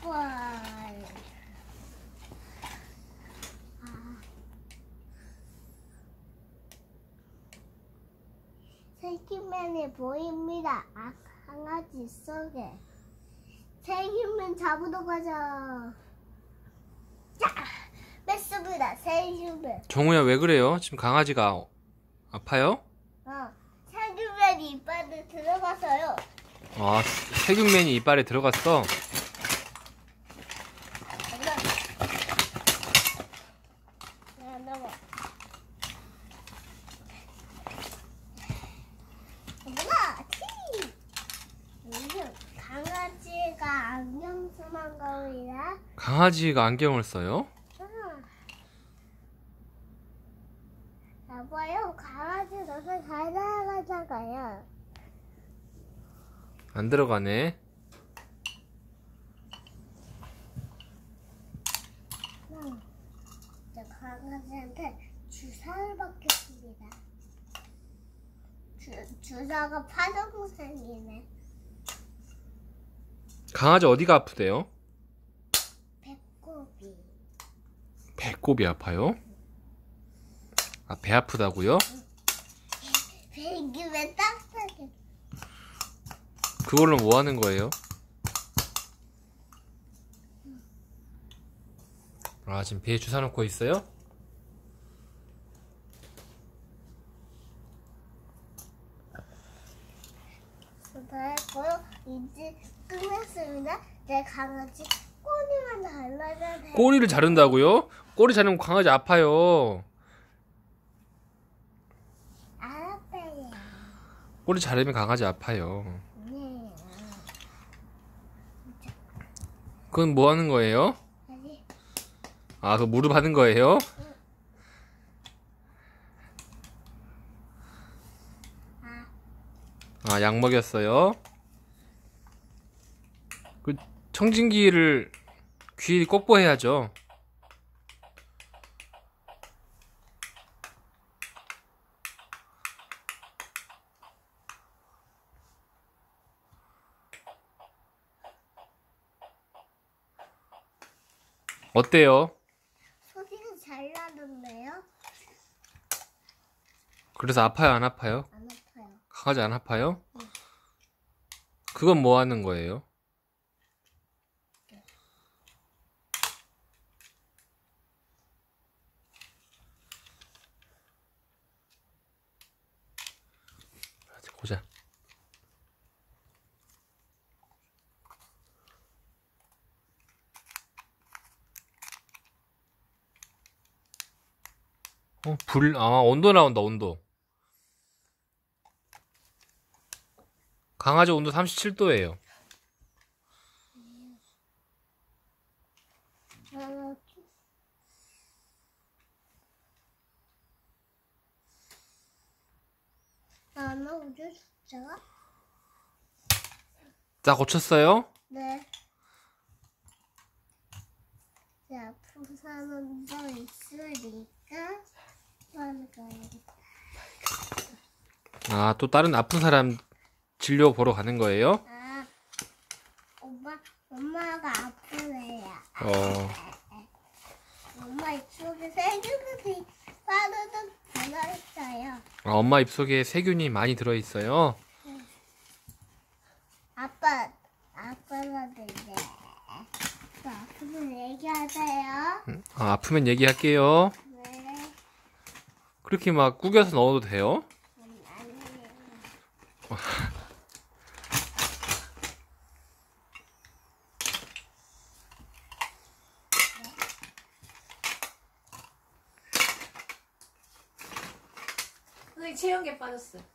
세균맨이 보입니다. 강아지 속에. 세균맨 잡으러 가자. 자, 뺐습니다. 세균맨. 정우야, 왜 그래요? 지금 강아지가 아파요? 세균맨이 이빨에 들어가서요. 아, 세균맨이 이빨에 들어갔어. 강아지가 안경 쓰는 거야. 강아지가 안경을 써요? 여보요, 강아지 너무 잘 나가잖아요. 안 들어가네. 저 강아지한테 주사를 받겠습니다. 주사가 파동생이네. 강아지 어디가 아프대요? 배꼽이. 배꼽이 아파요? 아, 배 아프다고요? 배기 왜 딱딱해? 그걸로 뭐 하는 거예요? 아, 지금 배에 주사 놓고 있어요? 수다했고요. 이제 끝났습니다. 내 강아지 꼬리만 잘라야 돼. 꼬리를 자른다고요? 꼬리 자르면 강아지 아파요. 알았어요. 꼬리 자르면 강아지 아파요. 네. 그건 뭐 하는 거예요? 아니, 아, 그거 무릎 하는 거예요? 아, 약 먹였어요? 그 청진기를 귀 꽂고해야죠. 어때요? 소리가 잘 나던데요? 그래서 아파요, 안 아파요? 안 아파요. 강아지 안 아파요? 그건 뭐 하는 거예요? 보자. 온도 나온다, 온도. 강아지 온도 37도예요. 안 나오죠, 진짜? 다 고쳤어요? 네. 자, 아픈 사람도 있으니까 하는 거예요. 아, 또 다른 아픈 사람 진료 보러 가는 거예요? 엄마가 아프네요. 엄마 입속에 세균이 빠르던 들어있어요. 아, 엄마 입속에 세균이 많이 들어있어요? 아빠한테 이제 또 아프면 얘기하세요. 아, 아프면 얘기할게요. 네. 그렇게 막 구겨서 넣어도 돼요? 아니에요. 체온계 빠졌어.